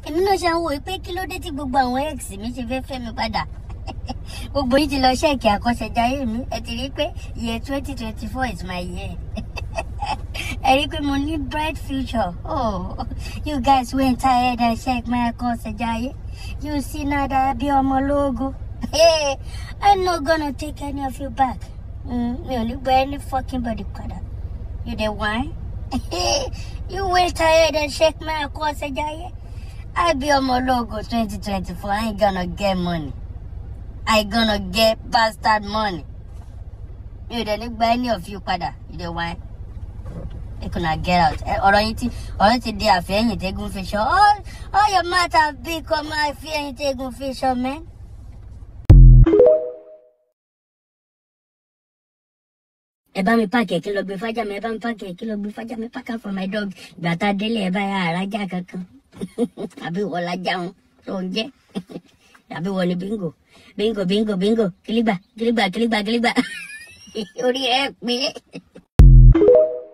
èmi náà ṣe ń wò pé kí ló dé tí gbogbo àwọn ex mi ṣe fẹ́ fẹ́ mi padà. Gbogbo yìí ti lọ ṣẹ́ẹ̀kì àkọsẹ̀jáyé mi. Ẹ ti rí pé year 2024 is my year. Ẹ rí pé mo ní bright future. Oh, you guys went ahead and check my àkọsẹ̀jáyé. You see now that I be ọmọ ológo. Hey, I'm not gonna take any of you back. Me only buy any fucking body padà. You the wine? You went ahead and check my akosejaye. I be on my logo 2024. I ain't gonna get money. I gonna get bastard money. You didn't buy any of you padà. You the wine? You cannot get out. Ọ̀rọ̀ ti di àfẹ́yìn tẹ́gùn fi ṣọ́. All your mouth have become àfẹ́yìn tẹ́gùn fi ṣọ́, man. Ẹ bá mi páàkì kí lọ gbé fájà mi, ẹ bá mi páàkì kí lọ gbé fájà mi, pack for my dog. Ìgbà tá délé ẹ bá yà àrájà kankan. Àbí wọ́n lájà wọn tó ń jẹ́. Àbí wọ́n ní bingo. Bingo. Kílígbà. Orí ẹ pé.